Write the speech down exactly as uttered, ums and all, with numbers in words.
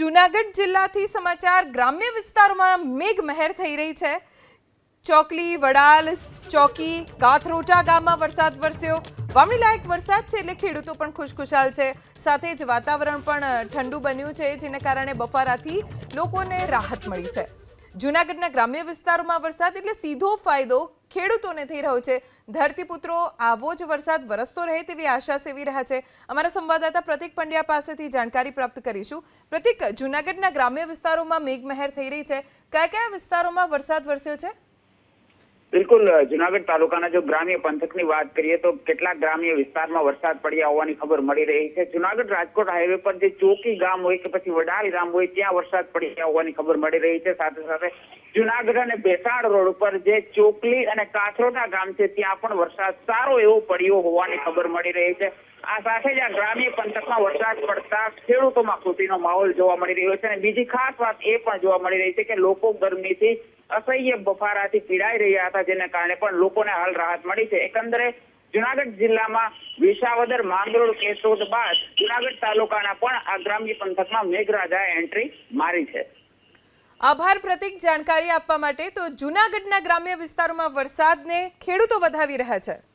જૂનાગઢ જિલ્લાથી સમાચાર ગ્રામ્ય વિસ્તારોમાં મેઘમહેર થઈ રહી છે। ચોકલી, વડાલ, ચોકી, કાથરોટા ગામમાં વરસાદ વરસ્યો। વાવણી લાયક વરસાદ છે એટલે ખેડૂતો પણ ખુશખુશાલ છે। સાથે જ વાતાવરણ પણ ઠંડુ બન્યું છે, જેને કારણે બફારાથી લોકોને રાહત મળી છે। જૂનાગઢના ગ્રામ્ય વિસ્તારોમાં વરસાદ એટલે સીધો ફાયદો ખેડૂતોને થઈ રહ્યો છે। ધરતીપુત્રો આવો જ વરસાદ વરસતો રહે તેવી આશા સેવી રહ્યા છે। અમારા સંવાદદાતા પ્રતિક પંડ્યા પાસેથી જાણકારી પ્રાપ્ત કરીશું। પ્રતિક, જૂનાગઢના ગ્રામ્ય વિસ્તારોમાં મેઘમહેર થઈ રહી છે, કયા કયા વિસ્તારોમાં વરસાદ વરસ્યો છે? બિલકુલ, જૂનાગઢ તાલુકાના જો ગ્રામ્ય પંથકની વાત કરીએ તો કેટલાક ગ્રામ્ય વિસ્તારમાં વરસાદ પડ્યા હોવાની ખબર મળી રહી છે। જૂનાગઢ રાજકોટ હાઈવે પર જે ચોકી ગામ હોય કે પછી વડાલ ગામ હોય ત્યાં વરસાદ પડ્યા હોવાની ખબર મળી રહી છે। સાથે સાથે જૂનાગઢ અને ભેસાણ રોડ ઉપર જે ચોકલી અને કાથરોટા ગામ છે ત્યાં પણ વરસાદ સારો એવો પડ્યો હોવાની ખબર મળી રહી છે। આ સાથે જ આ ગ્રામ્ય પંથકમાં વરસાદ પડતા ખેડૂતોમાં ખુશીનો માહોલ જોવા મળી રહ્યો છે। અને બીજી ખાસ વાત એ પણ જોવા મળી રહી છે કે લોકો ગરમીથી અસહ્ય બફારાથી પીડાઈ રહ્યા હતા, જેને કારણે પણ લોકોને હાલ રાહત મળી છે। એકંદરે જૂનાગઢ જિલ્લામાં વિસાવદર, માંગરોળ, કેશોદ બાદ જૂનાગઢ તાલુકાના પણ આ ગ્રામ્ય પંથકમાં મેઘરાજાએ એન્ટ્રી મારી છે। આભાર પ્રતિક, જાણકારી આપવા માટે। તો જૂનાગઢના ગ્રામ્ય વિસ્તારોમાં વરસાદને ખેડૂતો વધાવી રહ્યા છે।